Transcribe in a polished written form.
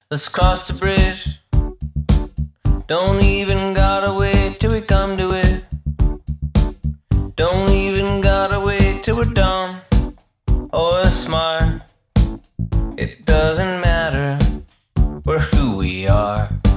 Let's cross the bridge. Don't even gotta wait till we come to it. Don't even gotta wait till we're dumb or smart. It doesn't matter, we're who we are.